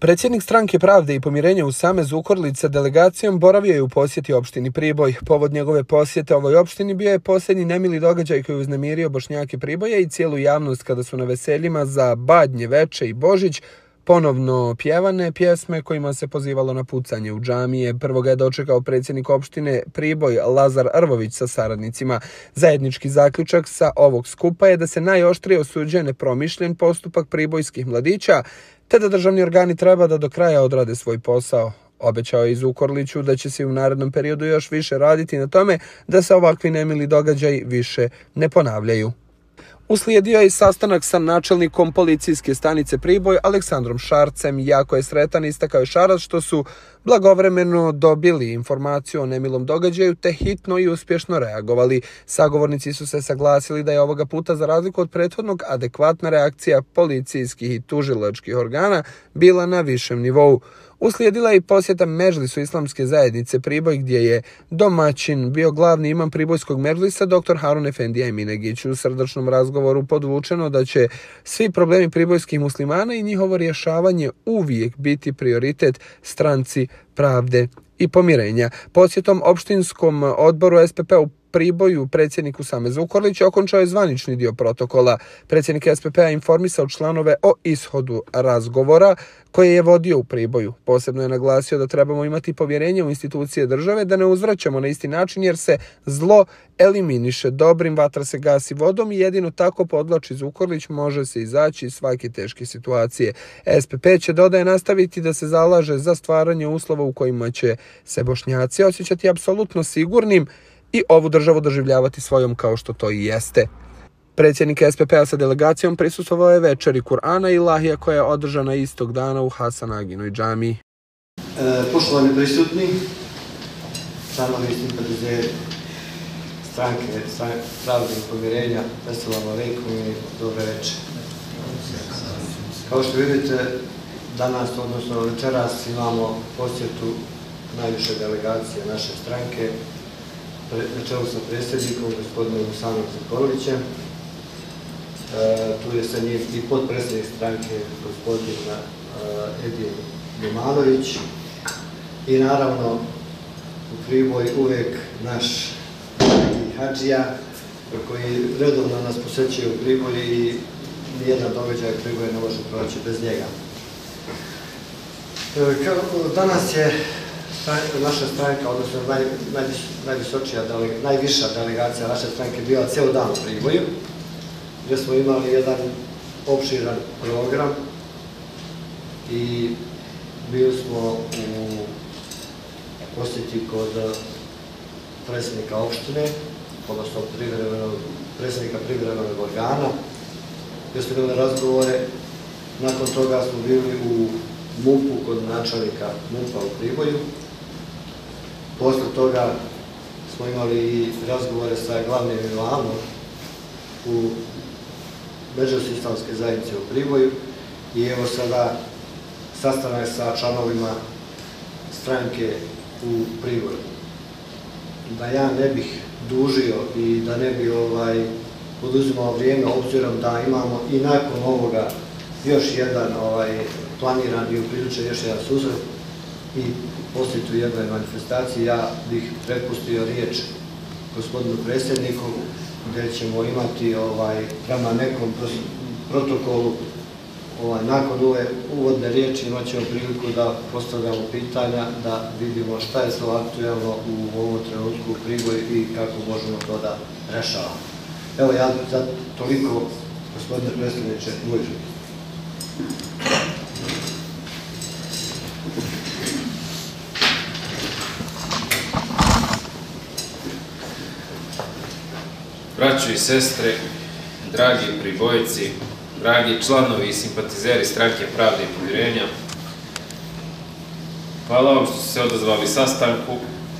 Predsjednik Stranke pravde i pomirenja Usame Zukorlić sa delegacijom boravio je u posjeti opštini Priboj. Povod njegove posjete ovoj opštini bio je posljednji nemili događaj koji je uznemirio Bošnjake Priboja i cijelu javnost kada su na veseljima za Badnje, Veče i Božić ponovno pjevane pjesme kojima se pozivalo na pucanje u džamije. Prvo ga je dočekao predsjednik opštine Priboj Lazar Rvović sa saradnicima. Zajednički zaključak sa ovog skupa je da se najoštrije osuđuje nepromišljen postupak pribojskih mladića, te da državni organi treba da do kraja odrade svoj posao. Obećao je i Zukorliću da će se u narednom periodu još više raditi na tome da se ovakvi nemili događaji više ne ponavljaju. Uslijedio je i sastanak sa načelnikom policijske stanice Priboj Aleksandrom Šarcem. Jako je sretan, istakao je Šarac, što su blagovremeno dobili informaciju o nemilom događaju te hitno i uspješno reagovali. Sagovornici su se saglasili da je ovoga puta, za razliku od prethodnog, adekvatna reakcija policijskih i tužilačkih organa bila na višem nivou. Uslijedila je i posjeta Medžlisu Islamske zajednice Priboj, gdje je domaćin bio glavni imam Pribojskog Medžlisa dr. Harun Efendija Eminegić. U srdačnom razgovoru podvučeno da će svi problemi pribojskih muslimana i njihovo rješavanje uvijek biti prioritet Stranci pravde i pomirenja. Posjetom opštinskom odboru SPP u Priboju predsjednik Usame Zukorlić okončao je zvanični dio protokola. Predsjednik SPP-a informisao članove o ishodu razgovora koje je vodio u Priboju. Posebno je naglasio da trebamo imati povjerenje u institucije države, da ne uzvraćamo na isti način jer se zlo eliminiše dobrim, vatra se gasi vodom i jedino tako, podvlači Zukorlić, može se izaći iz svake teške situacije. SPP će, dodaje, nastaviti da se zalaže za stvaranje uslova u kojima će se Bošnjaci osjećati apsolutno sigurnim i ovu državu doživljavati svojom kao što to i jeste. Predsjednik SPP-a sa delegacijom prisustvovao je večeri Kur'ana i Ilahija koja je održana istog dana u Hasan Aginoj džamiji. Poštovani prisutni, članovi i simpatizeri Stranke pravde i pomirenja, assalamu alejkum i dobre večer. Kao što vidite, danas, odnosno večeras, imamo posjetu najviše delegacije naše stranke, na čelu sa predsjednikom, gospodinom Usamom Zukorlićem. Tu je sa njim i potpredsjednik stranke, gospodin Edin Numanović. I naravno, u Priboj uvijek naš Hadžija, koji redovno nas posjećuje u Priboj i nijedna događaja Priboja ne može proći bez njega. Danas je naša stranka, odnosno najviša delegacija naše stranke bila cijel dan u Priboju, gdje smo imali jedan opširan program i bili smo u posjeti kod predsjednika opštine, odnosno predsjednika privremenog organa, gdje smo imali razgovore. Nakon toga smo bili u MUP-u kod načelnika MUP-a u Priboju. Posle toga smo imali i razgovore sa glavnim imamom u Medžlisu Islamske zajednice u Priboju i evo sada sastanak sa članovima stranke u Priboju. Da ja ne bih dužio i da ne bih poduzimao vrijeme, obzirom da imamo i nakon ovoga još jedan planiran i upriličen još jedan susret i posjetu jednoj manifestaciji, ja bih prepustio riječ gospodinu predsjedniku, gdje ćemo imati prema nekom protokolu nakon ove uvodne riječi imat ćemo priliku da postavljamo pitanja, da vidimo šta je sve aktuelno u ovom trenutku u Priboju i kako možemo to da rešavamo. Evo, ja za toliko, gospodine predsjedniče, uvaženi. Braćo i sestre, dragi Pribojci, dragi članovi i simpatizeri Stranke pravde i pomirenja, hvala vam što ste se odazvali sastanku.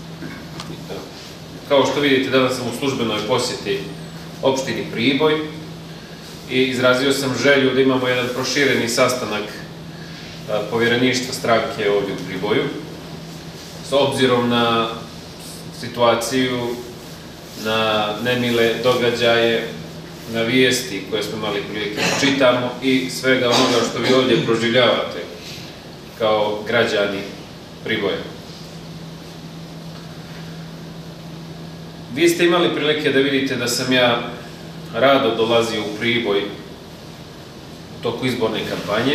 Kao što vidite, danas sam u službenoj posjeti opštini Priboj i izrazio sam želju da imamo jedan prošireni sastanak povjereništva stranke ovdje u Priboju, s obzirom na situaciju, na nemile događaje, na vijesti koje smo imali prilike da čitamo i svega onoga što vi ovdje proživljavate kao građani Priboja. Vi ste imali prilike da vidite da sam ja rado dolazio u Priboj u toku izborne kampanje,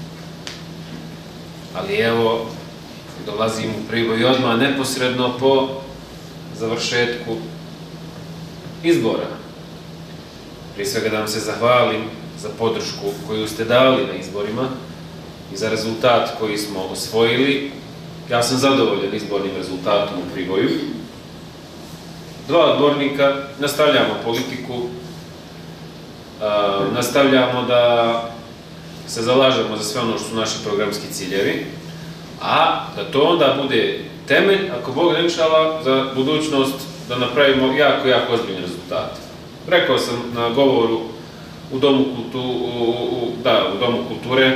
ali evo, dolazim u Priboj odmah neposredno po završetku izbora. Prije svega da vam se zahvalim za podršku koju ste dali na izborima i za rezultat koji smo osvojili. Ja sam zadovoljan izbornim rezultatom u Priboju. 2 odbornika, nastavljamo politiku, nastavljamo da se zalažemo za sve ono što su naši programski ciljevi, a da to onda bude temelj, ako Bog ne inšala, za budućnost da napravimo jako, jako ozbiljne rezultate. Rekao sam na govoru u Domu kulture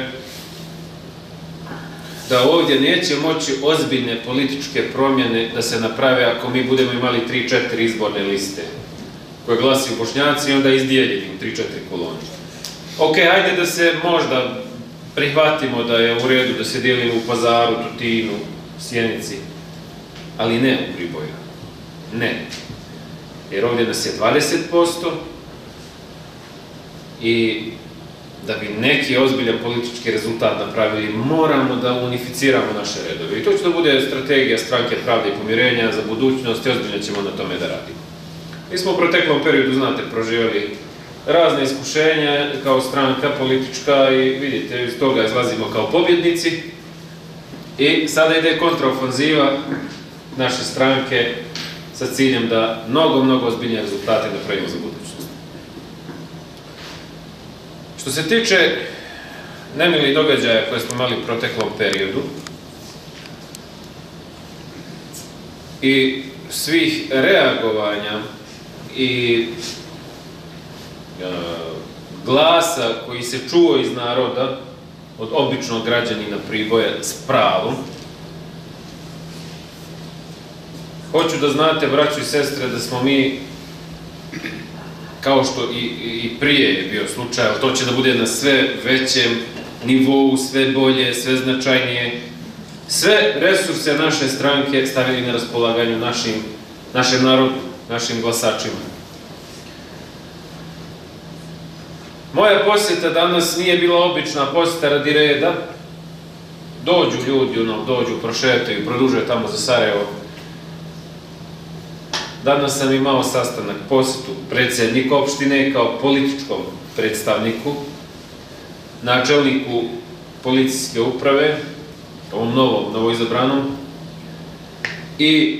da ovdje neće moći ozbiljne političke promjene da se naprave ako mi budemo imali 3-4 izborne liste koje glasaju Bošnjaci i onda izdijeljeni u 3-4 kolone. Ok, ajde da se možda prihvatimo da je u redu da se dijelimo u Pazaru, Tutinu, Sjenici, ali ne u Priboju. Ne. Jer ovdje nas je 20% i da bi neki ozbiljan politički rezultat napravili, moramo da unificiramo naše redove. I to će da bude strategija Stranke pravde i pomirenja za budućnost i ozbiljno ćemo na tome da radimo. Mi smo u proteklom periodu, znate, proživjeli razne iskušenja kao stranka politička i vidite, iz toga izlazimo kao pobjednici i sada ide kontraofanziva naše stranke sa ciljem da mnogo ozbiljnije rezultate napravimo za budućnost. Što se tiče nemilih događaja koje smo imali u proteklom periodu i svih reagovanja i glasa koji se čuo iz naroda od običnog građanina Priboja s pravom, hoću da znate, braćo i sestre, da smo mi, kao što i prije je bio slučaj, to će da bude na sve većem nivou, sve bolje, sve značajnije, sve resurse naše stranke stavili na raspolaganju našem narodu, našim glasačima. Moja posjeta danas nije bila obična posjeta radi reda. Dođu ljudi, dođu, prošetaju, produžuju tamo za Sarajevo. Danas sam imao sastanak, posjetu predsjednika opštine kao političkom predstavniku, načelniku policijske uprave, ovom novoizabranom, i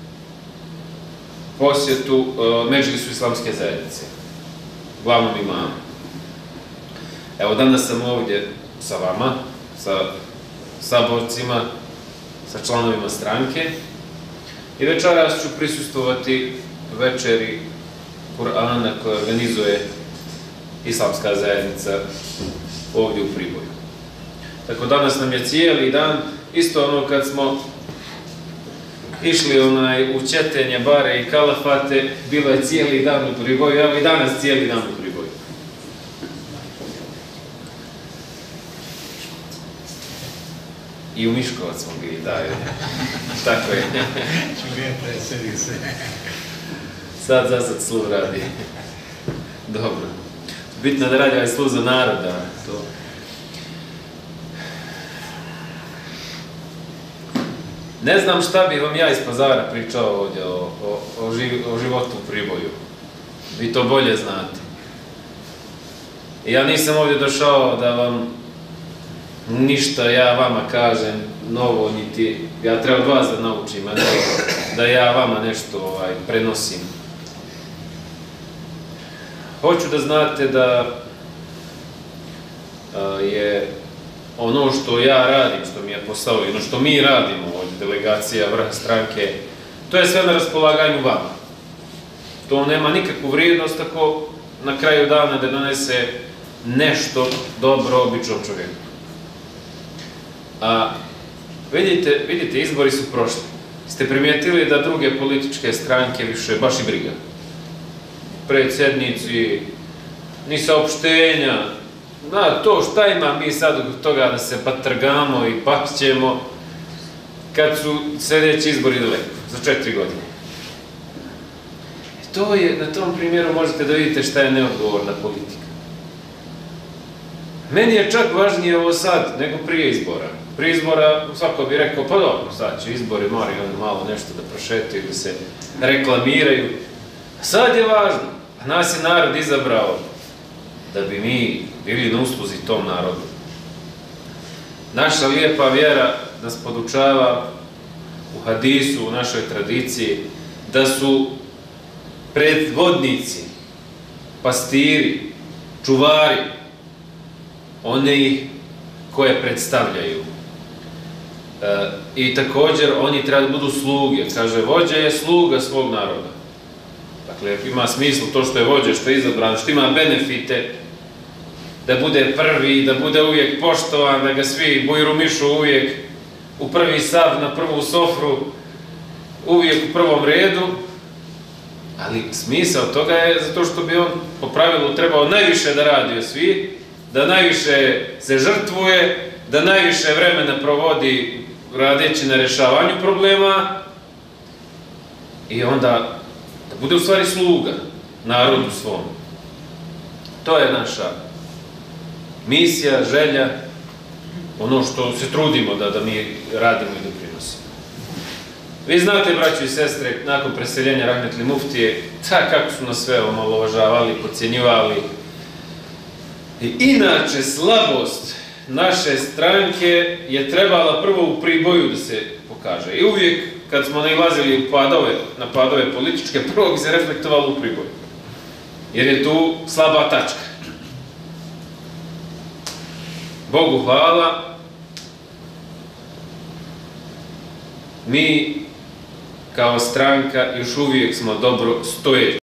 posjetu Medžlisu islamske zajednice, glavnom imamu. Evo, danas sam ovdje sa vama, sa saborcima, sa članovima stranke i večeras ću prisustvovati večeri Kur'ana koje organizuje islamska zajednica ovdje u Priboju. Tako danas nam je cijeli dan, isto ono kad smo išli u četenje, bare i kalafate, bilo je cijeli dan u Priboju, evo i danas cijeli dan u Priboju. I u Miškovac smo bili, da, tako je. Sad zasad sluh radi. Dobro. Bitno da radi ovaj sluh za naroda. Ne znam šta bih vam ja iz Pazara pričao ovdje o životu u Priboju. Vi to bolje znate. Ja nisam ovdje došao da vam ništa ja vama kažem novo, niti ja treba od vas da naučim, a ne da ja vama nešto prenosim. Hoću da znate da je ono što ja radim, što mi je posao i ono što mi radimo ovdje, delegacija vrha stranke, to je sve na raspolaganju vama. To nema nikakvu vrijednost ako na kraju dana da donese nešto dobro običnom čovjeku. A vidite, izbori su prošli. Ste primijetili da druge političke stranke više baš i briga. Predsjednici, ni saopštenja, to šta ima mi sad od toga da se patrgamo i pašćemo kad su sljedeći izbori daleko, za 4 godine. To je, na tom primjeru možete da vidite šta je neodgovorna politika. Meni je čak važnije ovo sad nego prije izbora. Prije izbora svako bi rekao, pa dobro, sad će izbori, moraju oni malo nešto da prošetaju, da se reklamiraju. A sad je važno, a nas je narod izabrao da bi mi bili na usluzi tom narodu. Naša lijepa vjera nas podučava u hadisu, u našoj tradiciji, da su predvodnici, pastiri, čuvari, oni koje predstavljaju. I također oni treba da budu sluge. Kaže, vođa je sluga svog naroda. Dakle, ima smislu to što je vođa, što je izabran, što ima benefite, da bude prvi, da bude uvijek poštovan, da ga svi bujrumišu uvijek u prvi sav, na prvu sofru, uvijek u prvom redu. Ali smisao toga je zato što bi on po pravilu trebao najviše da radi od svih, da najviše se žrtvuje, da najviše vremena provodi radeći na rješavanju problema i onda da bude u stvari sluga narodu svom. To je naša misija, želja, ono što se trudimo da mi radimo i doprinosimo. Vi znate, braćo i sestre, nakon preseljenja rahmetli muftije, kako su nas sve omalovažavali, podcjenjivali. I inače, slabost naše stranke je trebala prvo u Priboju da se pokaže. I uvijek, kad smo nailazili na padove političke, prvo bi se reflektovalo u Priboju. Jer je tu slaba tačka. Bogu hvala, mi kao stranka još uvijek smo dobro stojeći.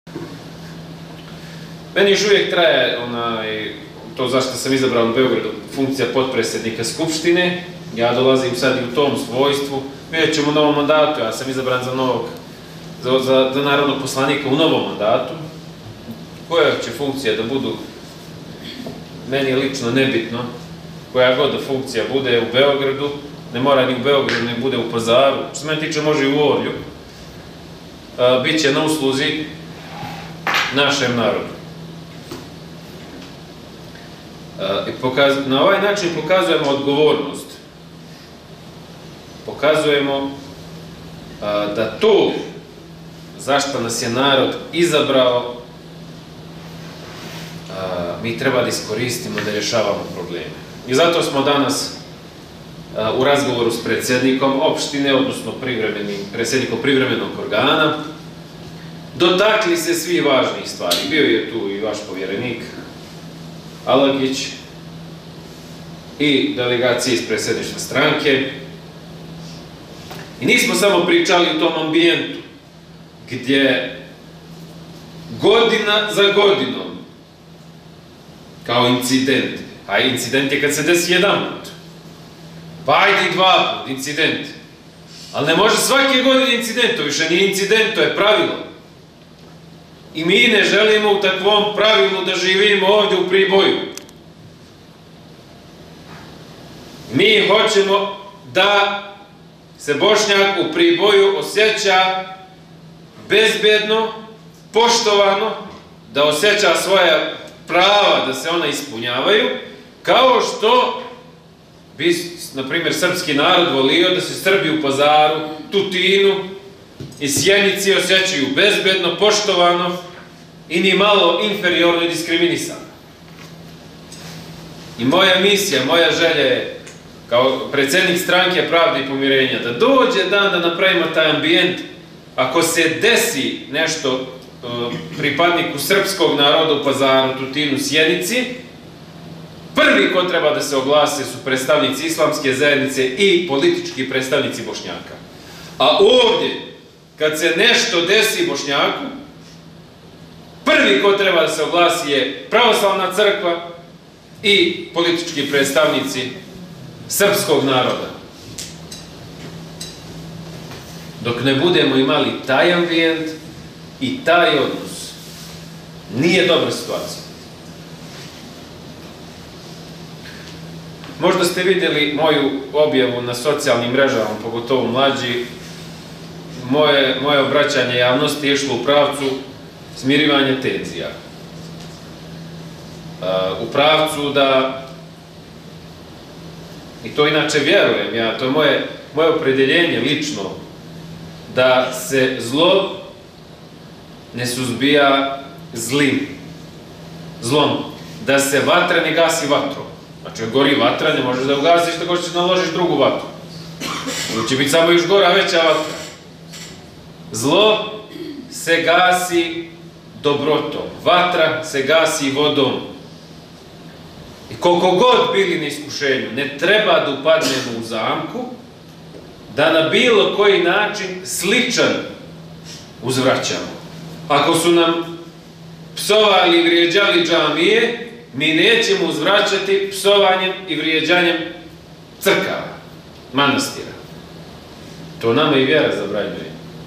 Meni još uvijek traje to zašto sam izabrao u Beogradu funkcija potpredsjednika Skupštine. Ja dolazim sad i u tom svojstvu. Vidjet ćemo u novom mandatu, ja sam izabran za narodnog poslanika u novom mandatu. Koja će funkcija da budu, meni je lično nebitno, koja god da funkcija bude u Beogradu, ne mora ni u Beogradu, ne bude u Pazaru, što se meni tiče može i u Orlju, bit će na usluzi našem narodu. Na ovaj način pokazujemo odgovornost. Pokazujemo da to zašto nas je narod izabrao, mi treba da iskoristimo da rješavamo probleme. I zato smo danas u razgovoru s predsjednikom opštine, odnosno predsjednikom privremenog organa, dotakli se svi važnih stvari. Bio je tu i vaš povjerenik Alagić i delegacije iz predsjedništva stranke. I nismo samo pričali o tom ambijentu gdje godina za godinom kao incident, a incident je kad se desi jedan put, pa ajde i 2 put incident, ali ne može svake godine incident, to više nije incident, to je pravilo. I mi ne želimo u takvom pravilu da živimo ovdje u Priboju. Mi hoćemo da se Bošnjak u Priboju osjeća bezbedno, poštovano, da osjeća svoja prava da se ona ispunjavaju, kao što bi, na primjer, srpski narod volio da se Srbi u Pazaru, Tutinu i Sjenici osjećaju bezbedno, poštovano i ni malo inferiorno i diskriminisano. I moja misija, moja želja je, kao predsjednik stranke Pravde i pomirenja, da dođe dan da napravimo taj ambijent. Ako se desi nešto pripadniku srpskog naroda u Pazaru, Tutinu, Sjenici, prvi ko treba da se oglase su predstavnici islamske zajednice i politički predstavnici Bošnjaka. A ovdje, kad se nešto desi Bošnjaku, prvi ko treba da se oglasi je pravoslavna crkva i politički predstavnici srpskog naroda. Dok ne budemo imali taj ambijent i taj odnos, nije dobra situacija. Možda ste vidjeli moju objavu na socijalnim mrežama, pogotovo mlađi. Moje obraćanje javnosti je išlo u pravcu smirivanja tenzija. U pravcu da, i to inače vjerujem ja, to je moje opredjeljenje lično, da se zlo ne suzbija zlom, da se vatra ne gasi vatrom. Znači, gori vatra, ne možeš da ugasiš tako što naložiš drugu vatru. Ovo će biti samo još gora, veća vatra. Zlo se gasi dobrotom, vatra se gasi vodom. I koliko god bili na iskušenju, ne treba da upadnemo u zamku, da na bilo koji način sličan uzvraćamo. Ako su nam psovali i vrijeđali džamije, mi nećemo uzvraćati psovanjem i vrijeđanjem crkava, manastira. To nama i vjera zabranjuje.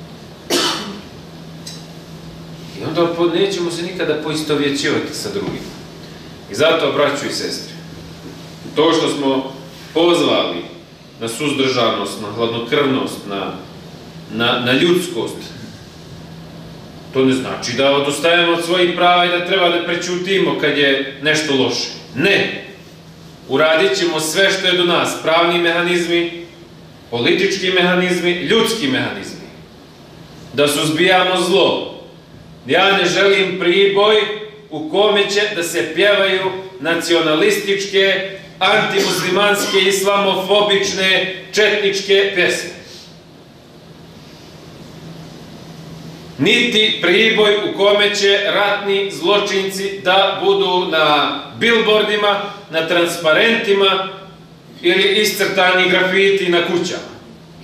I onda nećemo se nikada poistovjećivati sa drugima. I zato, braćo i sestre, to što smo pozvali na suzdržanost, na hladnokrvnost, na ljudskost, to ne znači da odustajemo od svojih prava i da treba da prećutimo kad je nešto loše. Ne! Uradit ćemo sve što je do nas, pravni mehanizmi, politički mehanizmi, ljudski mehanizmi. Da suzbijamo zlo. Ja ne želim Priboj u kome će da se pjevaju nacionalističke, antimuslimanske, islamofobične, četničke pjesme. Niti Priboj u kome će ratni zločinci da budu na bilbordima, na transparentima ili iscrtani grafiti na kućama.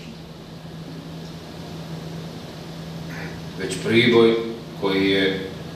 Već Priboj koji je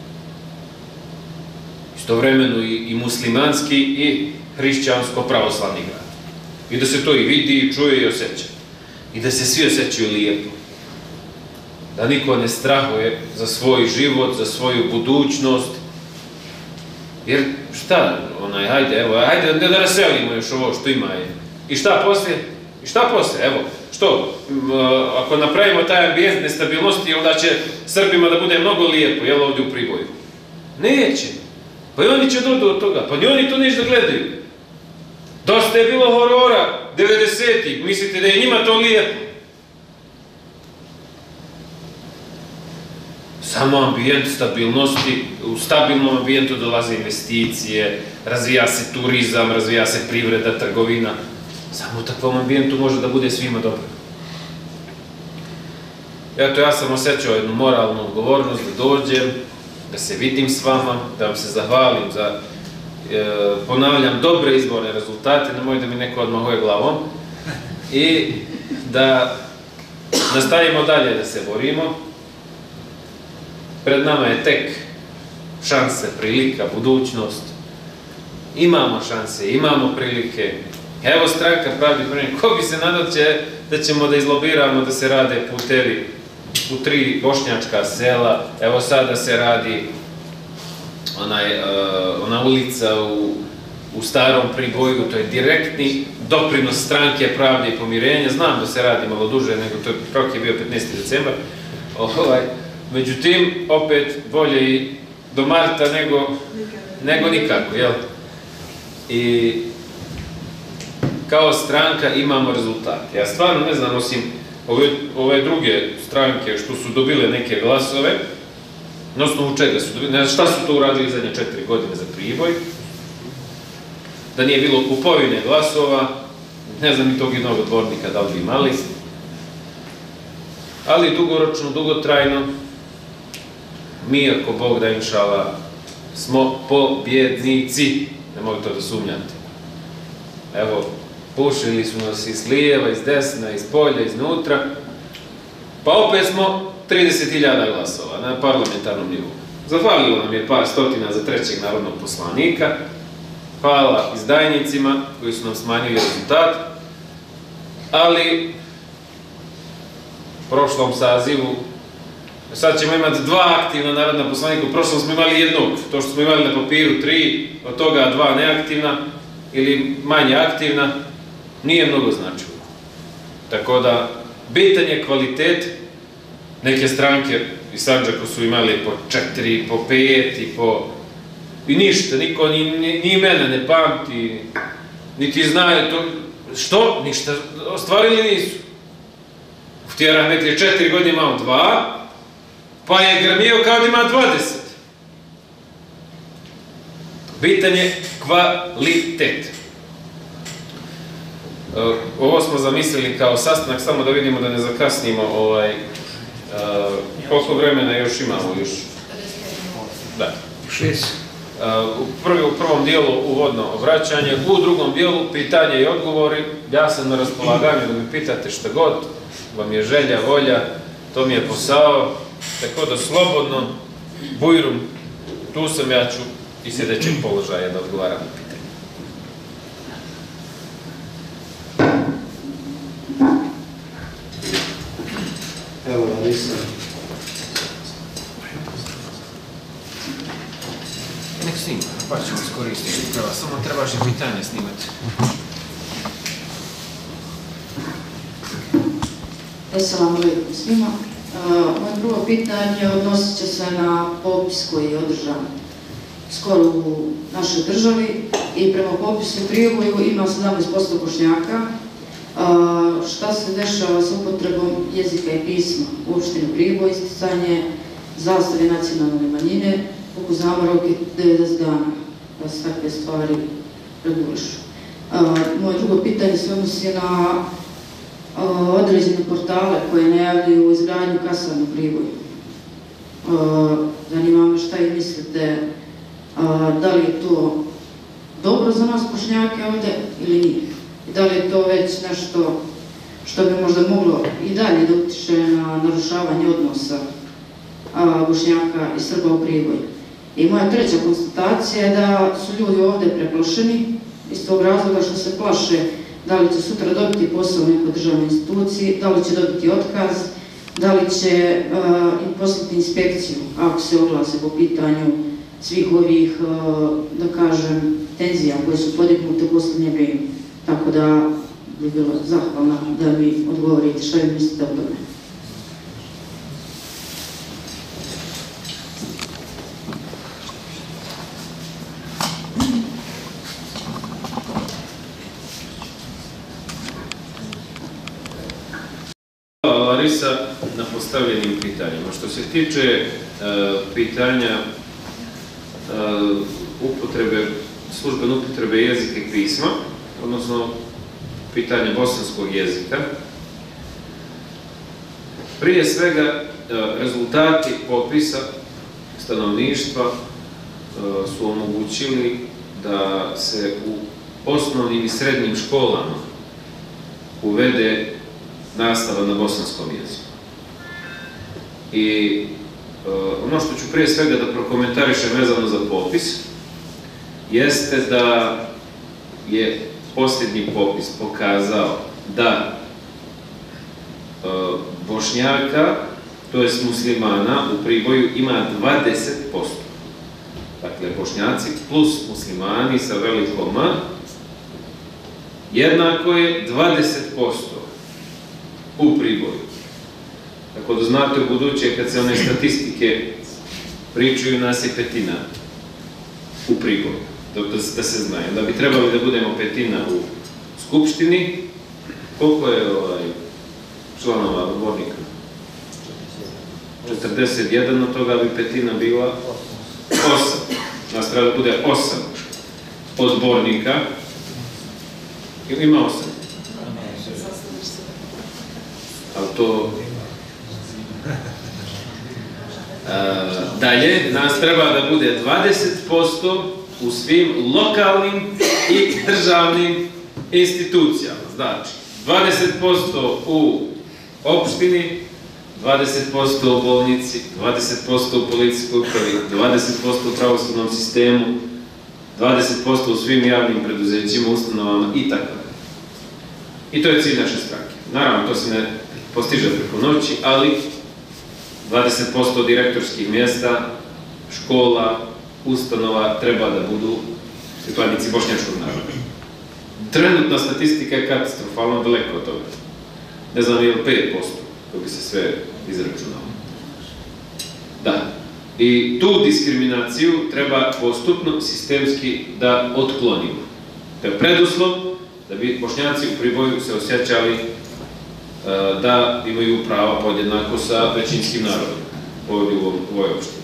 istovremeno i muslimanski i hrišćansko-pravoslavni grad. I da se to i vidi, i čuje, i osjeća. I da se svi osjećaju lijepo. Da niko ne strahuje za svoj život, za svoju budućnost. Jer šta, hajde da raselimo još ovo što ima. I šta poslije? I šta poslije? Evo, što? Ako napravimo taj ambijent nestabilnosti, onda će Srbima da bude mnogo lijepo, jel, ovdje u Priboju? Neće. Pa i oni će dođu od toga. Pa ni oni to ništa gledaju. Dosta je bilo horora 90-ih. Mislite da je njima to lijepo? Samo ambijent stabilnosti, u stabilnom ambijentu dolaze investicije, razvija se turizam, razvija se privreda, trgovina. Samo u takvom ambijentu može da bude svima dobro. Eto, ja sam osjećao jednu moralnu odgovornost da dođem, da se vidim s vama, da vam se zahvalim za, ponavljam, dobre izborne rezultate, nemoj da mi neko odmahuje glavom, i da nastavimo dalje da se borimo. Pred nama je tek šanse, prilika, budućnost. Imamo šanse, imamo prilike. Evo Stranka pravde i pomirenja. Ko bi se nadao da ćemo da izlobiramo da se rade putevi u 3 bošnjačka sela. Evo sada se radi ona ulica u Starom Priboju. To je direktni doprinos Stranke pravde i pomirenja. Znam da se radi malo duže nego to rok je bio 15. decembar. Međutim, opet bolje i do marta nego nikako, jel? I kao stranka imamo rezultate. Ja stvarno ne znam, osim ove druge stranke što su dobile neke glasove, na osnovu čega su dobile, ne znam šta su to uradili zadnje 4 godine za Priboj, da nije bilo kupovine glasova, ne znam i tog jednog odbornika da li bi imali, ali dugoročno, dugotrajno, mi, ako Bog da inšala, smo pobjednici. Ne mogu to da sumnjate. Evo, pušili su nas iz lijeva, iz desna, iz polja, iznutra. Pa opet smo 30.000 glasova na parlamentarnom nivou. Zahvalilo nam je par stotina za 3. narodnog poslanika. Hvala izdajnicima koji su nam smanjili rezultat. Ali u prošlom sazivu sad ćemo imati 2 aktivna narodna poslanika, u prošlom smo imali 1, to što smo imali na papiru 3, od toga 2 neaktivna, ili manje aktivna, nije mnogo značilo. Tako da, bitan je kvalitet. Neke stranke iz Sandžaka su imali po 4, po 5 i ništa, niko ni mene ne pamti, niti znaju to. Što? Ništa ostvarili nisu. Muftija Rahmet je 4 godine imao 2, pa je grmio kao da ima 20. Bitan je kvalitet. Ovo smo zamislili kao sastanak, samo da vidimo da ne zakasnimo koliko vremena još imamo. Da. 6. U prvom dijelu uvodno obraćanje, u drugom dijelu pitanje i odgovori. Ja sam na raspolaganju da mi pitate šta god vam je želja, volja, to mi je posao, tako da slobodno, bujrum, tu sam, ja ću i sjedećeg položaja da odgovaram na pitanje. Evo, Larisa. Nek snima, pa ćemo iskoristiti prava, samo trebaš i pitanje snimati. Assalamu alaikum svima. Moje prvo pitanje odnosit će se na popis koji je održan skoro u našoj državi i prema popisu u Priboju ima 17% Bošnjaka. Šta se dešava s upotrebom jezika i pisma u opštini Priboj, isticanje zastave nacionalne manjine, koliko znamo rok je 90 dana da se takve stvari regulišu. Moje drugo pitanje se odnosi na određene portale koje najavljuju izgradnju kasarne u Priboju. Zanima me šta i mislite, da li je to dobro za nas Bošnjake ovde ili nije? I da li je to već nešto što bi možda moglo i dalje da utiče na narušavanje odnosa Bošnjaka i Srba u Priboju? I moja treća konstatacija je da su ljudi ovde preplašeni iz tog razloga što se plaše da li će sutra dobiti posao u nekoj državnoj instituciji, da li će dobiti otkaz, da li će im poslati inspekciju ako se oglase po pitanju svih ovih, da kažem, tenzija koje su podignute u posljednje vrijeme. Tako da bi bila zahvalna da mi odgovorite šta vi mislite o tome. Larisa, na postavljenim pitanjima. Što se tiče pitanja službene upotrebe jezika i pisma, odnosno pitanje bosanskog jezika, prije svega rezultati popisa stanovništva su omogućili da se u osnovnim i srednjim školama uvede nastava na bosanskom jeziku. I ono što ću prije svega da prokomentarišem vezano za popis, jeste da je posljednji popis pokazao da Bošnjaka, to jest muslimana, u Priboju ima 20%. Dakle, Bošnjaci plus muslimani sa velikom M, jednako je 20% u Priboju. Tako da znate u buduće, kad se one statistike pričaju, nas je petina u Priboju, da se znaju. Da bi trebali da budemo petina u Skupštini. Koliko je članova odbornika? 41, od toga bi petina bila 8. Nas treba da bude 8 odbornika. Ima 8. Ali to... Dalje, nas treba da bude 20% u svim lokalnim i državnim institucijama. Znači, 20% u opštini, 20% u bolnici, 20% u policijskoj upravi, 20% u pravosudnom sistemu, 20% u svim javnim preduzećima, ustanovama i tako dalje. I to je cilj naše stranke. Naravno, to se ne postiže preko noći, ali 20% direktorskih mjesta, škola, ustanova treba da budu pripadnici bošnjačkog naroda. Trenutna statistika je katastrofalno daleko od toga. Ne znam, je li 5%, kako bi se sve izračunalo. Da. I tu diskriminaciju treba postupno, sistemski da otklonimo. To je preduslov da bi Bošnjaci u Priboju se osjećali da imaju prava podjednako sa većinskim narodom ovdje u ovoj opštini.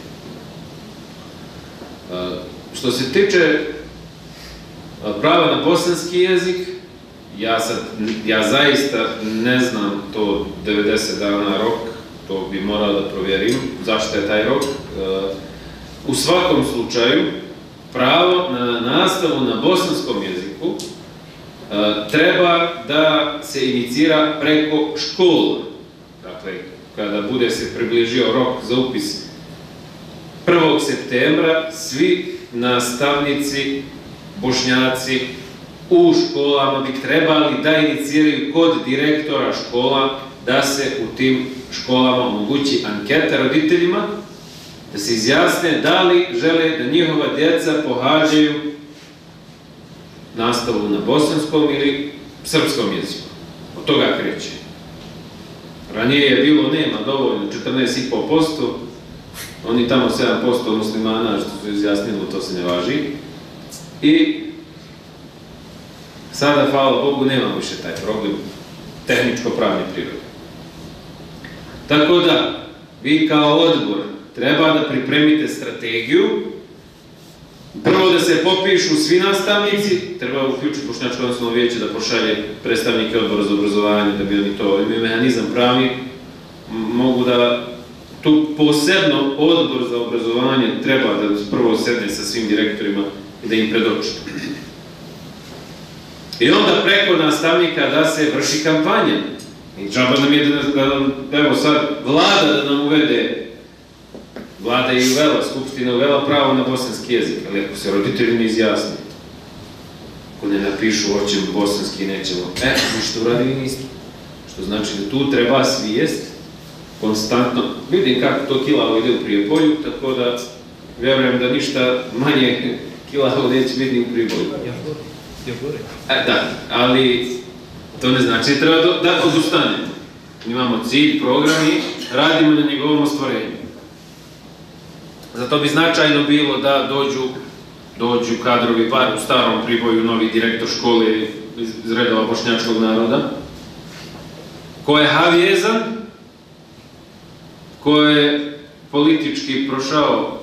Što se tiče prava na bosanski jezik, ja zaista ne znam to 90 dana rok, to bi morao da provjerim zašto je taj rok. U svakom slučaju, pravo na nastavu na bosanskom jeziku treba da se inicira preko škola. Dakle, kada bude se približio rok za upis 1. septembra, svi nastavnici, Bošnjaci u školama bi trebali da iniciraju kod direktora škola da se u tim školama omogući anketa roditeljima, da se izjasne da li žele da njihova djeca pohađaju nastavu na bosanskom ili srpskom jeziku. Od toga kreće. Ranije je bilo nema dovoljno 14,5%, oni tamo 7% muslimana što su izjasnili, to se ne važi. I sada, hvala Bogu, nemamo više taj problem tehničko-pravne prirode. Tako da, vi kao odbor treba da pripremite strategiju, prvo da se popišu svi nastavnici, treba uključiti Bošnjačko nacionalno vijeće da pošalje predstavnike odbora za obrazovanje, da bi oni to imaju mehanizam pravni, mogu da tu posebno odbor za obrazovanje treba da prvo sedne sa svim direktorima i da im predoči. I onda preko nastavnika da se vrši kampanja. I džaba nam je da, evo sad, vlada da nam uvede, vlada je uvela, skupština uvela pravo na bosanski jezik, ali ako se roditelji ne izjasni, ako ne napišu hoćemo bosanski i nećemo, ništa uradili niste. Što znači da tu treba svijest, konstantno, vidim kako to kilavo ide u Prijepolju, tako da vjerujem da ništa manje kilavo neće biti u Priboju. Da, ali to ne znači da treba da odustanemo. Imamo cilj, program i radimo na njegovom ostvarenju. Zato bi značajno bilo da dođu kadrovi, bar u starom Priboju, novi direktor škole iz redova bošnjačkog naroda, ko je havjezan, ko je politički prošao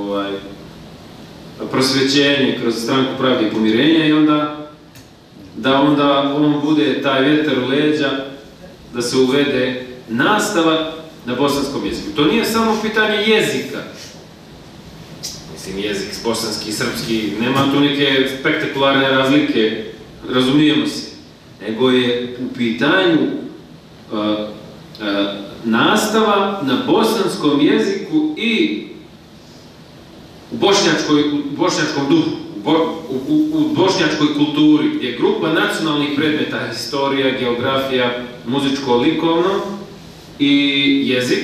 prosvećenje kroz Stranku pravde i pomirenja i da onda on bude taj vjetar u leđa da se uvede nastava na bosanskom jeziku. To nije samo pitanje jezika. Mislim, jezik bosanski i srpski, nema tu neke spektakularne razlike, razumijemo se. Nego je u pitanju nastava na bosanskom jeziku i u bošnjačkom duhu, u bošnjačkoj kulturi, gdje je grupa nacionalnih predmeta, historija, geografija, muzičko-likovno i jezik,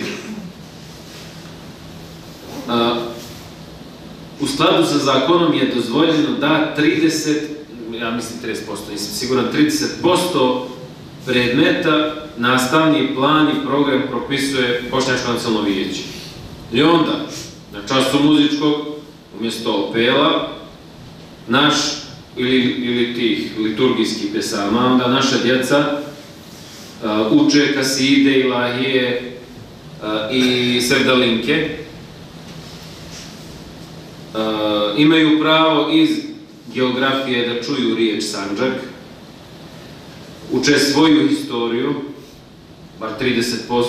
u skladu sa zakonom je dozvoljeno da 30, ja mislim 30%, nisam siguran, 30% predmeta nastavni plan i program propisuje Bošnjačko nacionalno vijeće. I onda, na času muzičkog, umjesto opela, naš, ili tih liturgijskih pesama, onda naša djeca uče kaside, ilahije i sevdalinke. Imaju pravo iz geografije da čuju riječ Sandžak, uče svoju historiju, bar 30%,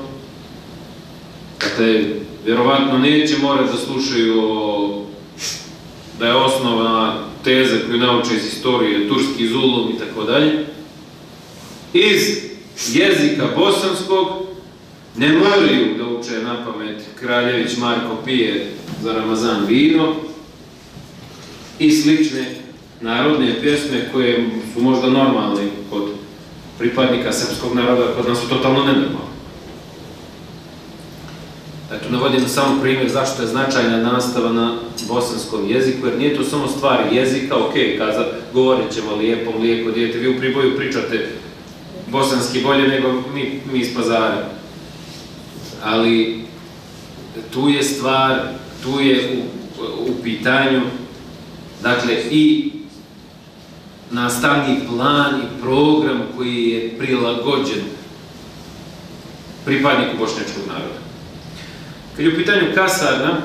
dakle, vjerovatno neće morati da slušaju da je osnovna teza koju nauče iz historije, turski, zulum i tako dalje. Iz jezika bosanskog ne moraju da uče na pamet Kraljević Marko pije za Ramazan vino i slične narodne pjesme koje su možda normalne kod pripadnika srpskog naroda, kod nas su totalno nenormalne. Eto, navodim samo primjer zašto je značajna nastava na bosanskom jeziku, jer nije to samo stvar jezika, ok, govorit ćemo lijepo, mlijeko, dijete, vi u Priboju pričate bosanski bolje nego mi iz Pazara. Ali tu je stvar, tu je u pitanju, dakle, i nastavni plan i program koji je prilagođen pripadniku bošnjačkog naroda. Kad je u pitanju kasarna,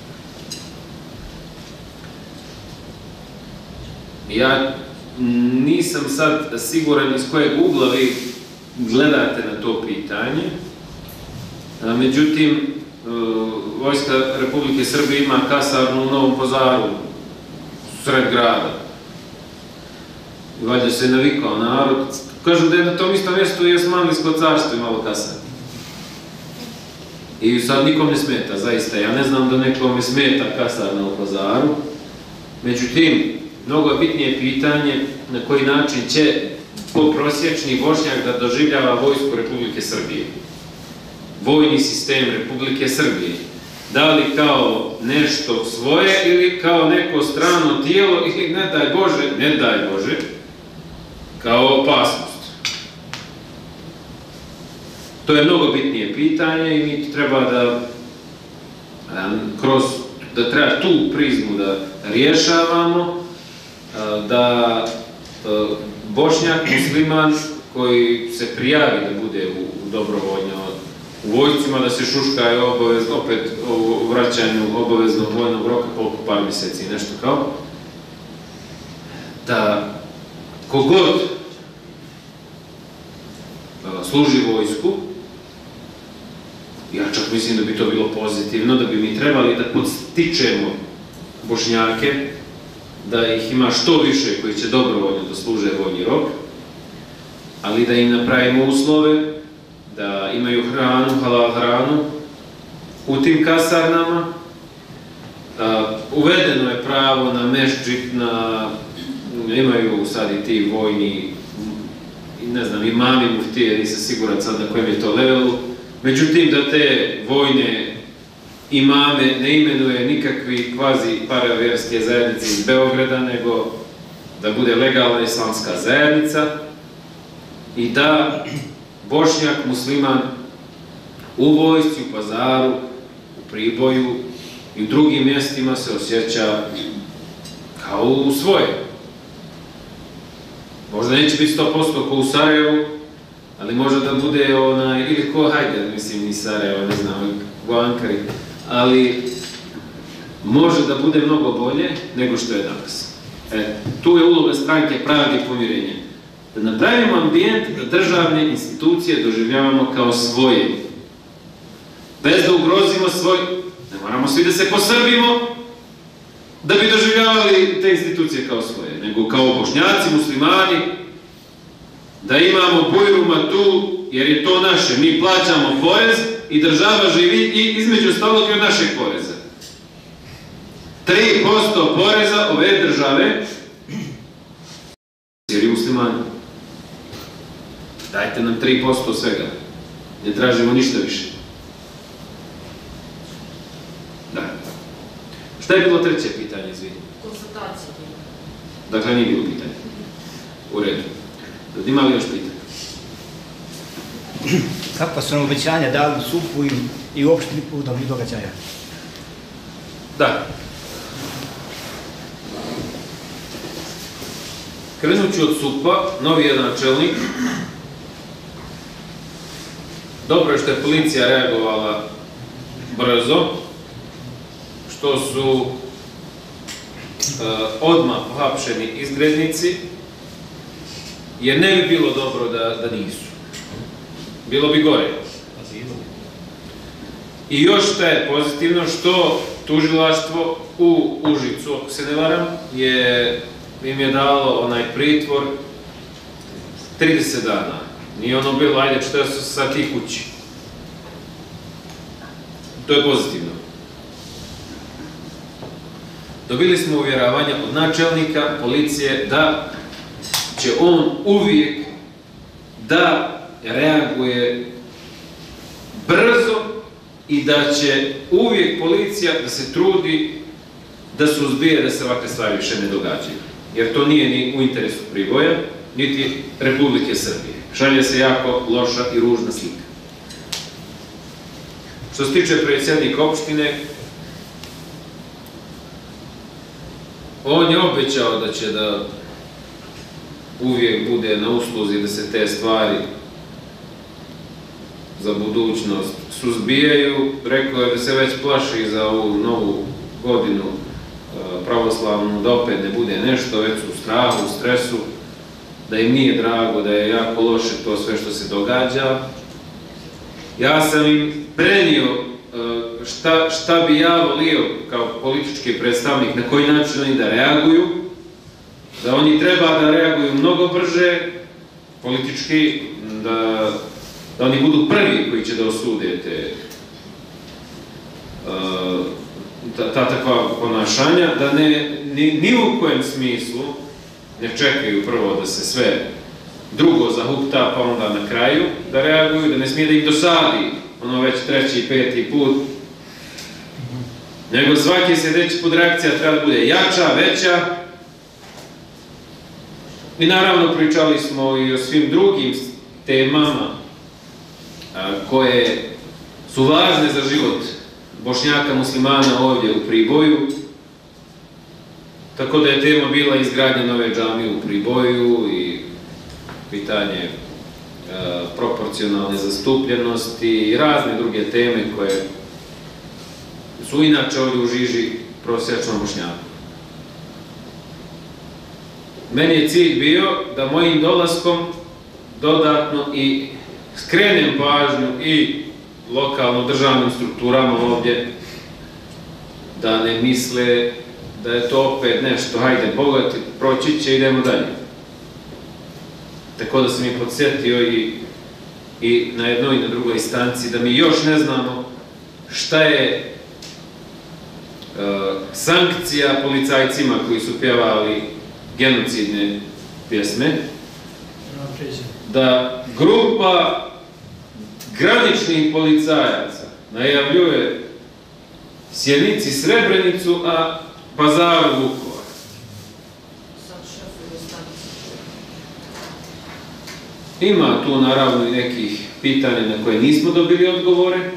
ja nisam sad siguran iz kojeg ugla vi gledate na to pitanje, međutim, Vojska Republike Srbije ima kasarnu u Novom Pazaru, sred grada. I valjda se navikao narod. Kažu da je na tom istom mjestu i Osmanlijsko carstvo imalo kasarnu. I sad nikom ne smeta, zaista. Ja ne znam da nekome smeta kasarna u Pazaru. Međutim, mnogo je bitnije pitanje na koji način će prosječni Bošnjak da doživljava Vojsku Republike Srbije. Vojni sistem Republike Srbije. Da li kao nešto svoje ili kao neko strano tijelo ili ne daj Bože, kao opasnost. To je mnogo bitnije pitanje i mi treba da treba tu prizmu da rješavamo, da Bošnjak, musliman koji se prijavi da bude dobrovoljno u vojscima, da se šuška i opet u vraćanju obaveznog vojnog roka koliko par mjeseci, nešto kao, da kogod služi vojsku, ja čak mislim da bi to bilo pozitivno, da bi mi trebali da podstičemo Bošnjake, da ih ima što više koji će dobrovoljno da služe vojni rok, ali da im napravimo uslove, da imaju hranu, halal hranu u tim kasarnama. Uvedeno je pravo na mešdžit, imaju sad i ti vojni, ne znam, imami muftije, nisam siguran sad na kojem je to levelu. Međutim, da te vojne imame ne imenuje nikakvi kvazi paravjerske zajednice iz Beograda, nego da bude legalna islamska zajednica i da Bošnjak, musliman u vojsci, u Pazaru, u Priboju i u drugim mjestima se osjeća kao u svoje. Možda neće biti 100% ko u Sarajevu, ali može da bude ili ko Hajder, mislim, ni Sarajevo, ne znam, u Ankari, ali može da bude mnogo bolje nego što je danas. Tu je uloga stranke Pravde i pomirenja. Da napravimo ambijent da državne institucije doživljavamo kao svoje. Bez da ugrozimo svoj, ne moramo svi da se posrbimo da bi doživljavali te institucije kao svoje, nego kao Bošnjaci, muslimani, da imamo bujruma tu, jer je to naše. Mi plaćamo porez i država živi i između ostalog i od našeg poreza. 3% poreza ove države jer je muslimani. Dajte nam 3% svega. Ne tražimo ništa više. Da. Šta je bilo treće pitanje, izvini? Konstatacija. Dakle, nije bilo pitanje. U redu. Ima li još pitanje? Kakva su nam obećanja dali SUP-u i opštini povodom ovih događaja? Da. Krenut ću od SUP-a, novi jedan čelnik. Dobro je što je policija reagovala brzo, što su odmah pohapšeni izgrednici, jer ne bi bilo dobro da nisu. Bilo bi gore. I još što je pozitivno, što tužilaštvo u Užicu, ako se ne varam, im je dalo onaj pritvor 30 dana. Nije ono bilo, ajde, 40 sati kući. To je pozitivno. Dobili smo uvjeravanja od načelnika policije da će on uvijek da reaguje brzo i da će uvijek policija da se trudi da suzbije da se ovakve stvari više ne događaju. Jer to nije ni u interesu Priboja, niti Republike Srbije. Šalje se jako loša i ružna slika. Što se tiče predsjednika opštine, on je obećao da će da uvijek bude na usluzi da se te stvari za budućnost suzbijaju. Rekao je da se već plaši za ovu novu godinu pravoslavnu, da opet ne bude nešto, već su u strahu, u stresu, da im nije drago, da je jako loše to sve što se događa. Ja sam im prenio šta bi ja volio kao politički predstavnik, na koji način oni da reaguju, da oni treba da reaguju mnogo brže politički, da oni budu prvi koji će da osude ta takva ponašanja, da ni u kojem smislu ne čekaju prvo da se sve drugo zahukta, pa onda na kraju da reaguju, da ne smije da ih dosadi ono već 3. i 5. put, nego svaki sljedeći put reakcija treba da bude jača, veća. I naravno pričali smo i o svim drugim temama koje su važne za život Bošnjaka muslimana ovdje u Priboju. Tako da je tema bila izgradnja nove džamije u Priboju i pitanje proporcionalne zastupljenosti i razne druge teme koje su inače ovdje u žiži prosječnom Bošnjaku. Meni je cilj bio da mojim dolaskom dodatno i skrenem pažnju i lokalno državnim strukturama ovdje, da ne misle da je to opet nešto, hajde bogati, proći će, idemo dalje. Tako da sam ih podsjetio i na jednoj i na drugoj instanci da mi još ne znamo šta je sankcija policajcima koji su pjevali genocidne pjesme, da grupa graničnih policajaca najavljuje Sjenici Srebrenicu, a Pazaru Vukovar. Ima tu naravno i nekih pitanja na koje nismo dobili odgovore,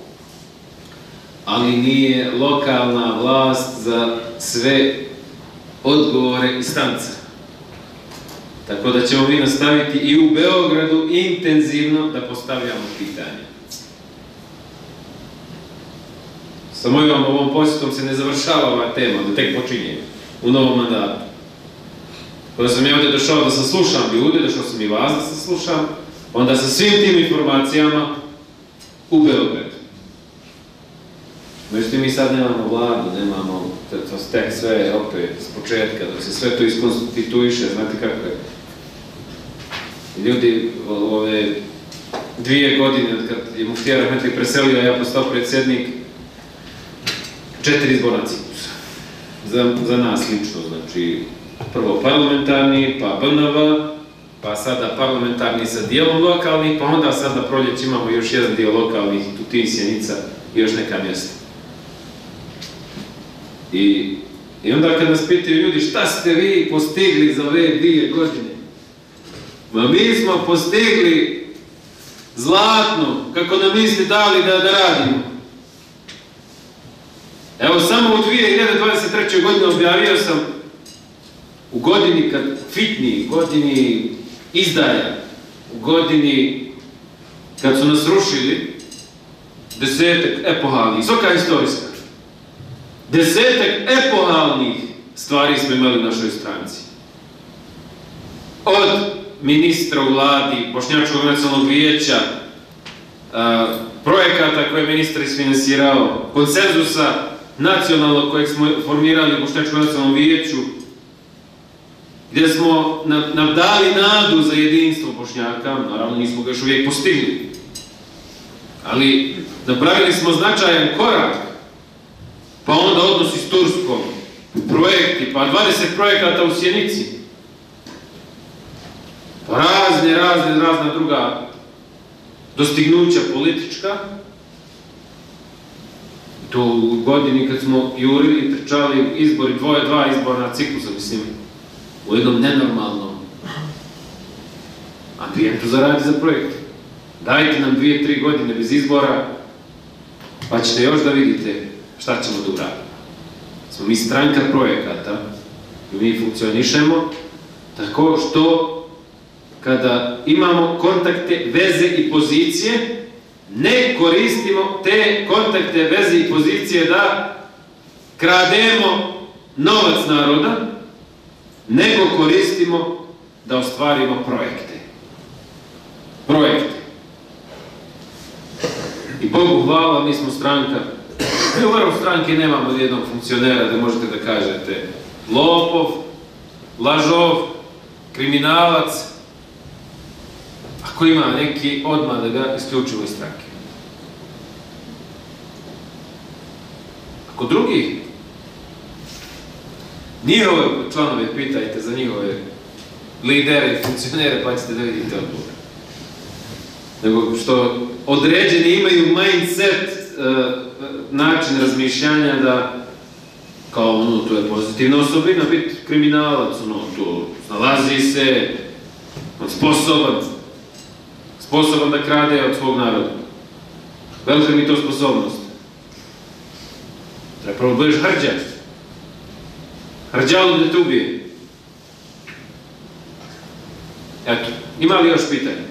ali nije lokalna vlast za sve odgovore instanca. Tako da ćemo mi nastaviti i u Beogradu intenzivno da postavljamo pitanje. Sa mojom ovom posjetom se ne završava ova tema, da tek počinje u novom mandatu. Kada sam ja ovdje došao da saslušam ljude, došao sam i vas da saslušam, onda sa svim tim informacijama u Beogradu. Međutim, mi sad nemamo vladu, nemamo tek sve opet s početka, dok se sve to iskonstituiše, znate kako je. Ljudi ove 2 godine od kad je Muftija Rahmetli preselio, ja postao predsjednik, 4 izborna ciklusa. Za nas lično, znači prvo parlamentarni, pa BNV, pa sada parlamentarni sa dijelom lokalnih, pa onda sad na proljeći imamo još jedan dio lokalnih, Tutin, Sjenica i još neka mjesta. I onda kad nas pitaju ljudi šta ste vi postigli za ove 2 godine, ma mi smo postigli zlatno, kako nam niste dali da radimo. Evo samo u 2023. godini objavio sam u godini kad fitni, godini izdaja, u godini kad su nas rušili, 10 epohalnih, svaka historijska, 10 epohalnih stvari smo imali u našoj stranci. Od ministra u vladi, Bošnjačkog nacionalnog vijeća, projekata koje je ministar isfinansirao, konsenzusa nacionalnog kojeg smo formirali u Bošnjačkom nacionalnom vijeću, gdje smo nam dali nadu za jedinstvo Bošnjaka, naravno nismo ga još uvijek postigli, ali napravili smo značajan korak, pa onda odnosi s Turskom, projekti, pa 20 projekata u Sjenici, pa razna druga dostignuća politička, To u godini kad smo jurili i trčali izbori, dva izborna ciklusa, mislim, u jednom nenormalnom ambijentu za radi za projekte. Dajte nam 2-3 godine bez izbora, pa ćete još da vidite šta ćemo da uradimo. Smo mi stranka projekata i mi funkcionišemo tako što kada imamo kontakte, veze i pozicije, ne koristimo te kontakte, veze i pozicije da krademo novac naroda, nego koristimo da ostvarimo projekte. Projekte. I Bogu hvala, mi smo stranka. Mi u vrhu stranke nemamo nijednog funkcionera da možete da kažete lopov, lažov, kriminalac. Ako ima neki, odmah da ga isključimo iz stranke. Ako drugi, njihove članove pitajte za njihove lidere i funkcionere, pa ćete da vidite odgovor. Nego što određeni imaju mindset, način razmišljanja da kao, to je pozitivna osobina, biti kriminalac, to nalazi se, sposoban da krade od svog naroda. Velika mi to sposobnost. Treba prvo budeš hrđa. Hrđalu da te ubije. Eto, ima li još pitanja?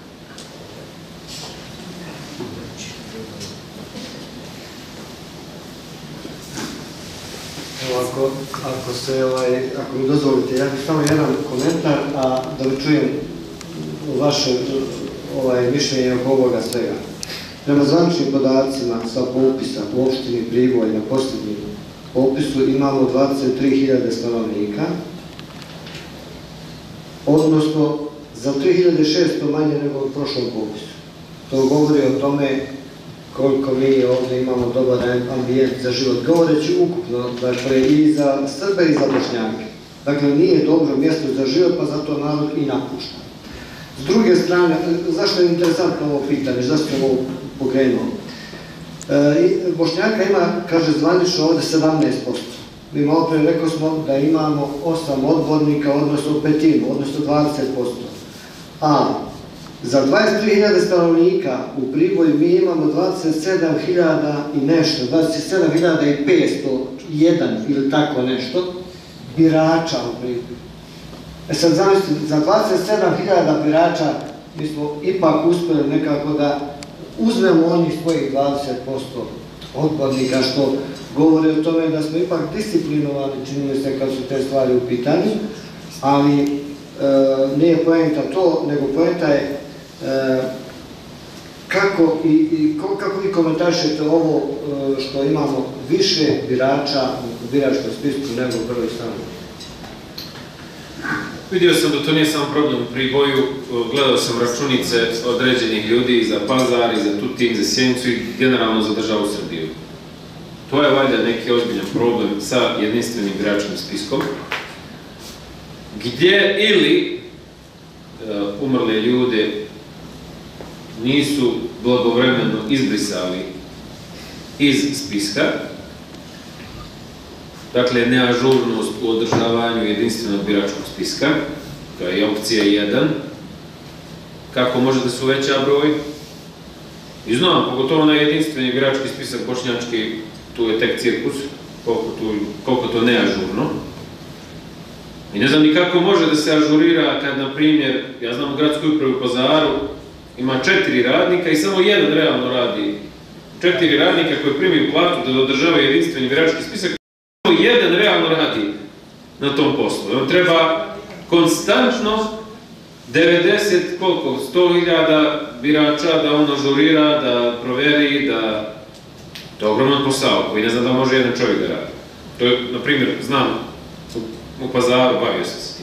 Ako mi dozvolite, ja bih samo jedan komentar, a da li čujem vaše mišljenje oko ovoga svega. Prema zvaničnim podacima sa popisa u opštini Priboj na posljednjem popisu imamo 23.000 stanovnika, odnosno za 3.600 manje nego u prošlom popisu. To govori o tome koliko mi ovdje imamo dobar ambijent za život, govoreći ukupno, dakle i za Srbe i za Bošnjake. Dakle, nije dobro mjesto za život, pa zato narod i napušta. S druge strane, zašto je interesantno ovo pitanje, zašto je ovo pokrenuo? Bošnjaka ima, kaže zvanično ovdje 17%. Mi malo pre rekao smo da imamo 8 odbornika, odnosno petinu, odnosno 20%. Ali, za 23.000 stanovnika u Priboju mi imamo 27.000 i nešto, 27.501 ili tako nešto, birača u Priboju. Sad zamislite, za 27.000 birača mi smo ipak uspjeli nekako da uzmemo onih svojih 20% odbornika, što govori o tome da smo ipak disciplinovani, čini se kad su te stvari u pitanju, ali nije poenta to, nego poenta je kako vi komentarišete ovo što imamo više birača u biračkom spisku nego u prvoj strani? Vidio sam da to nije samo problem u Priboju, gledao sam računice određenih ljudi i za Pazar, i za Tutin, za Sjenicu i generalno za državu Srbiju. To je valjda neki ozbiljan problem sa jedinstvenim biračkim spiskom, gdje ili umrle ljude nisu blagovremeno izbrisali iz spiska, dakle neažurnost u održavanju jedinstvenog biračkog spiska, to je opcija 1, kako može da se uveća broj. I znam, pogotovo na jedinstveni birački spisak bošnjački, tu je tek cirkus, koliko to neažurno. I ne znam ni kako može da se ažurira kad, na primjer, ja znam u gradskoj upravi u Pazaru, ima 4 radnika i samo jedan realno radi. 4 radnika koji primaju platu da održavaju jedinstveni birački spisak, samo jedan realno radi na tom poslu. On treba konstantno 100.000 birača da on ažurira, da proveri, da... To je ogroman posao koji ne znam da može jedan čovjek da radi. To je, na primjer, znam, u Pazaru bavio se s tim.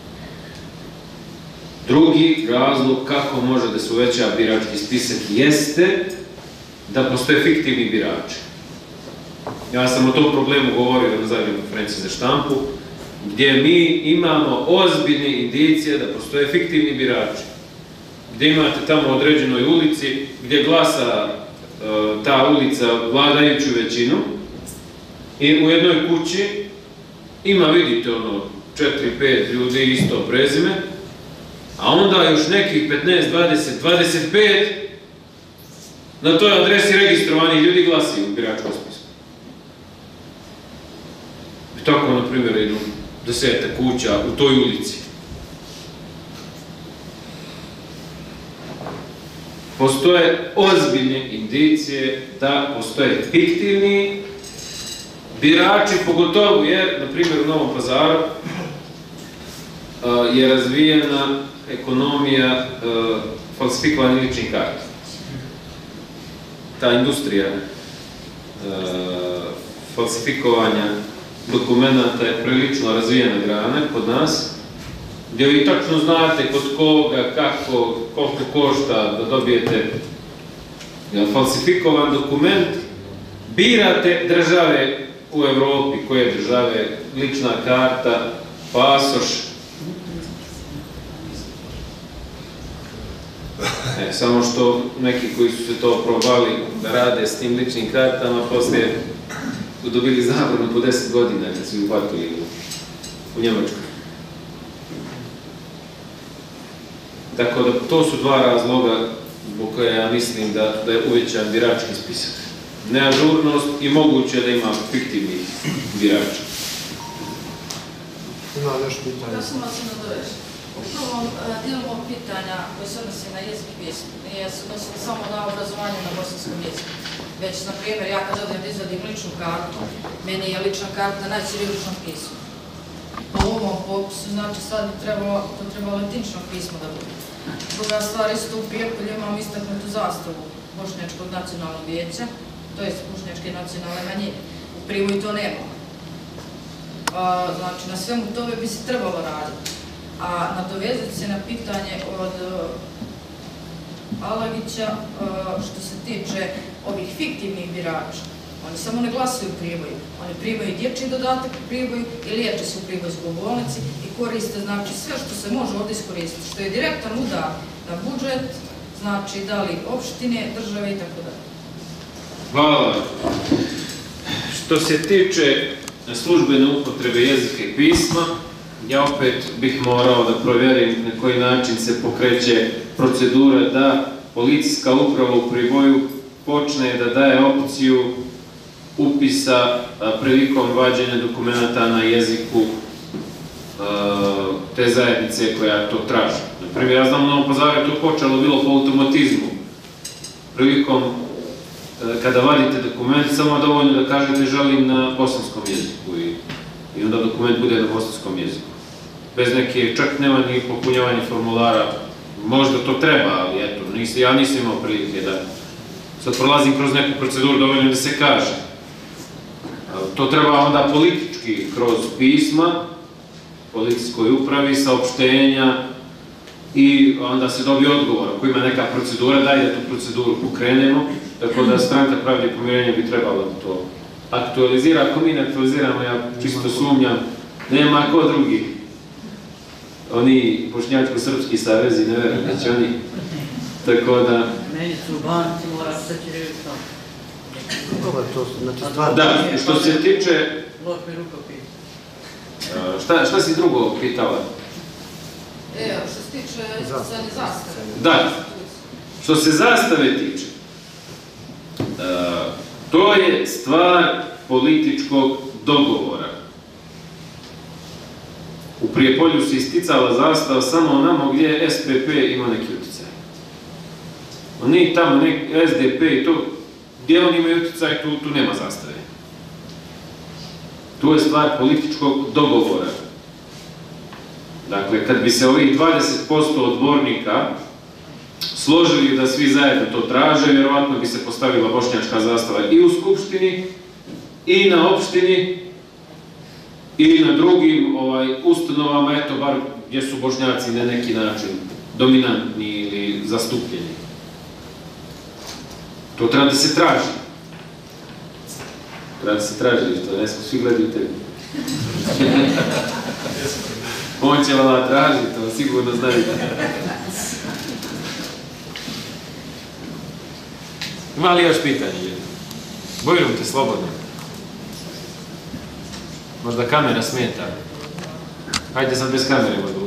Drugi razlog kako može da se uveća birački spisak jeste da postoje fiktivni birači. Ja sam o tom problemu govorio na zadnjoj konferenciji za štampu, gdje mi imamo ozbiljne indicije da postoje fiktivni birači. Gdje imate tamo u određenoj ulici, gdje glasa ta ulica vladajuću većinu i u jednoj kući ima, vidite, 4-5 ljudi isto prezime, a onda još nekih 15, 20, 25 na toj adresi registrovani ljudi glasuju u biračkom spisku. I tako, na primjer, idu 10 kuća u toj ulici. Postoje ozbiljne indicije da postoje fiktivni birači, pogotovo jer, na primjer, u Novom Pazaru je razvijena ekonomija falsifikovanih ličnih karta. Ta industrija falsifikovanja dokumenta je prilično razvijena grana kod nas, gdje vi tačno znate kod koga, kako, koliko košta da dobijete falsifikovan dokument, birate države u Evropi, koje države, lična karta, pasoš. Samo što neki koji su se to probali da rade s tim ličnim kartama, poslije dobili zabranu po 10 godina kad su ih uhvatili u Njemačkoj. Tako da to su dva razloga zbog koje ja mislim da je uvećan birački spisak. Neažurnost i moguće da ima fiktivnih birača. Ima još pitanja? Ja sam vas nadoveći. U prvom dijelu mog pitanja koje se odnosi na jezik i pismo, nije se odnosilo samo na obrazovanje na bosanskom jeziku. Već, na primjer, ja kad odem da izvadim ličnu kartu, meni je lična karta na ćiriličnom pismu. Po ovom popisu, znači sad bi trebalo latinično pismo da bude. Druga stvar, isto u Prijepolju imamo istaknutu zastavu Bošnjačkog nacionalnog vijeća, to je Bošnjačke nacionalne manjine. U Priboju to nema. Znači, na svemu tome bi se trebalo raditi. A nadovezati se na pitanje od Alagića, što se tiče ovih fiktivnih birača. Oni samo ne glasuju u Priboju. Oni primaju dječji dodatak u Priboju i liječe se u Pribojskoj bolnici i koriste, znači, sve što se može ovdje iskoristiti, što je direktan udar na budžet, znači, da li opštine, države i tako dalje. Hvala. Što se tiče službene upotrebe jezika i pisma, ja opet bih morao da provjerim na koji način se pokreće procedura da policijska uprava u Priboju počne da daje opciju upisa prilikom vađenja dokumenta na jeziku te zajednice koja to traži. Naprimjer, ja znam u Novom Pazaru je to počelo bilo po automatizmu. Prilikom kada vadite dokument, samo dovoljno da kažete želim na bosanskom jeziku i onda dokument bude na bosanskom jeziku. Bez neke, čak nema ni popunjavanja formulara, možda to treba, ali eto, ja nisam imao prilike da sad prolazim kroz neku proceduru, dovoljno da se kaže. To treba onda politički, kroz pisma, policijskoj upravi, saopštenja i onda se dobije odgovor. Ako ima neka procedura, daj da tu proceduru pokrenemo, tako da Stranka pravde i pomirenja bi trebala da to aktualizira. Ako mi ne aktualiziramo, ja čisto sumnjam, nema ko drugi. Oni Bošnjačko-srpski savezi, ne verujem da će oni, tako da... Meni su banci, mora se ćirilično. Dobar, to su, znači stvar... Da, što se tiče... Loš mi rukopis. Šta si drugo pitala? Što se tiče isticanja zastave. Da, što se zastave tiče, to je stvar političkog dogovora. U Prijepolju se isticala zastava samo onamo gdje je SPP ima neki uticaj. Oni tamo, SDP i to, gdje oni imaju uticaj, tu nema zastave. Tu je stvar političkog dogovora. Dakle, kad bi se ovih 20% odbornika složili da svi zajedno to traže, vjerovatno bi se postavila bošnjačka zastava i u Skupštini, i na opštini, i na drugim ustanovama, eto, bar gdje su Bošnjaci na neki način dominantni ili zastupljeni. To treba da se traži. Treba da se traži, što ne smo svi gledite. On će vala traži, to sigurno znaju. Ima li još pitanje? Bujrujte slobodno. Možda kamera smeta. Hajde sad bez kamere.